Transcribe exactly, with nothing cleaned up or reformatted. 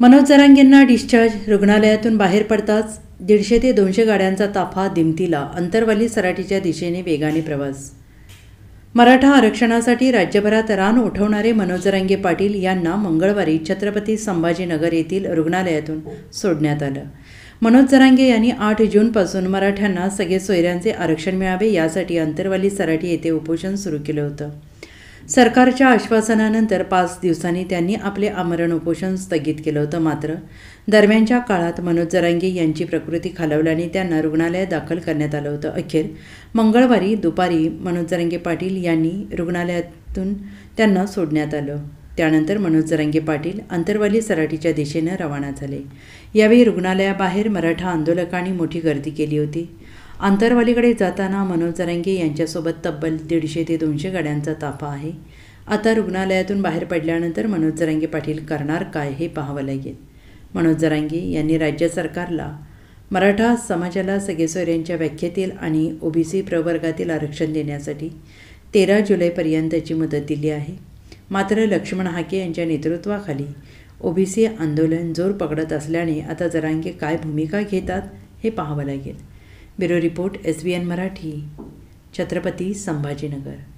Manoj जरांगेंना discharge. रुग्णालयातून बाहेर पडताच दीडशे ते दोनशे गाड्यांचा ताफा दिमतीला. अंतरवाली सराटीच्या दिशेने वेगाने प्रवास. मराठा आरक्षणासाठी राज्यभरात रान उठवणारे मनोज जरांगे पाटील यांना मंगळवारी छत्रपती संभाजीनगर येथील रुग्णालयातून सोडण्यात आलं. मनोज जरांगे यांनी आठ जूनपासून मराठ्यांना सगळे सोयऱ्यांचे आरक्षण मिळावे यासाठी अंतरवाली सराटी येथे उपोषण सुरू केलं होतं. सरकारच्या आश्वासनानंतर पाच दिवसांनी त्यांनी आपले आमरण उपोषण स्थगित केलं होतं. मात्र दरम्यानच्या काळात मनोज जरांगे यांची प्रकृती खालावल्याने त्यांना रुग्णालयात दाखल करण्यात आलं होतं. अखेर मंगळवारी दुपारी मनोज जरांगे पाटील यांनी रुग्णालयातून त्यांना सोडण्यात आलं. त्यानंतर मनोज जरांगे पाटील अंतरवाली सराटीच्या दिशेनं रवाना झाले. यावेळी रुग्णालयाबाहेर मराठा आंदोलकांनी मोठी गर्दी केली होती. अंतरवालीकडे जाताना मनोज जरांगे यांच्यासोबत तब्बल दीडशे ते दोनशे गाड्यांचा ताफा आहे. आता रुग्णालयातून बाहेर पडल्यानंतर मनोज जरांगे पाटील करणार काय हे पाहावं लागेल. मनोज जरांगे यांनी राज्य सरकारला मराठा समाजाला सगळे सोयऱ्यांच्या व्याख्येतील आणि ओबीसी प्रवर्गातील आरक्षण देण्यासाठी तेरा जुलैपर्यंतची मुदत दिली आहे. मात्र लक्ष्मण हाके यांच्या नेतृत्वाखाली ओबीसी आंदोलन जोर पकडत असल्याने आता जरांगे काय भूमिका घेतात हे पाहावं लागेल. Bureau report, S B N Marathi, Chhatrapati Sambhajinagar.